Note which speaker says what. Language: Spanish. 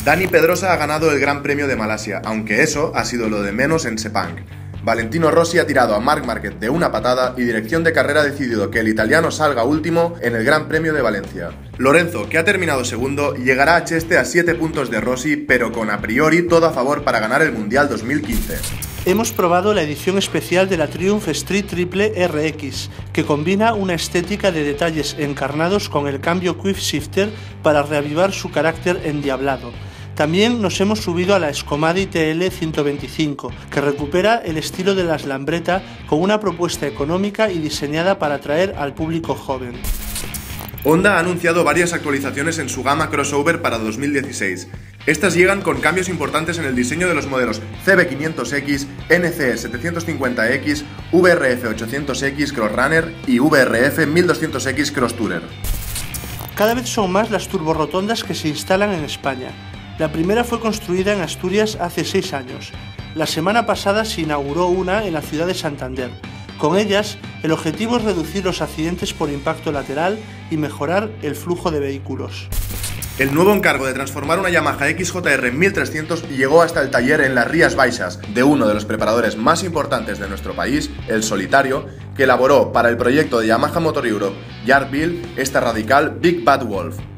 Speaker 1: Dani Pedrosa ha ganado el Gran Premio de Malasia, aunque eso ha sido lo de menos en Sepang. Valentino Rossi ha tirado a Marc Márquez de una patada y Dirección de Carrera ha decidido que el italiano salga último en el Gran Premio de Valencia. Lorenzo, que ha terminado segundo, llegará a Cheste a 7 puntos de Rossi, pero con a priori todo a favor para ganar el Mundial 2015.
Speaker 2: Hemos probado la edición especial de la Triumph Street Triple RX, que combina una estética de detalles encarnados con el cambio Quick Shifter para reavivar su carácter endiablado. También nos hemos subido a la Scomadi TL 125, que recupera el estilo de las Lambretta con una propuesta económica y diseñada para atraer al público joven.
Speaker 1: Honda ha anunciado varias actualizaciones en su gama crossover para 2016. Estas llegan con cambios importantes en el diseño de los modelos CB500X, NCE 750X, VRF 800X Cross Runner y VRF 1200X Cross Tourer.
Speaker 2: Cada vez son más las turborotondas que se instalan en España. La primera fue construida en Asturias hace 6 años. La semana pasada se inauguró una en la ciudad de Santander. Con ellas, el objetivo es reducir los accidentes por impacto lateral y mejorar el flujo de vehículos.
Speaker 1: El nuevo encargo de transformar una Yamaha XJR 1300 llegó hasta el taller en las Rías Baixas de uno de los preparadores más importantes de nuestro país, el Solitario, que elaboró para el proyecto de Yamaha Motor Europe Yardville esta radical Big Bad Wolf.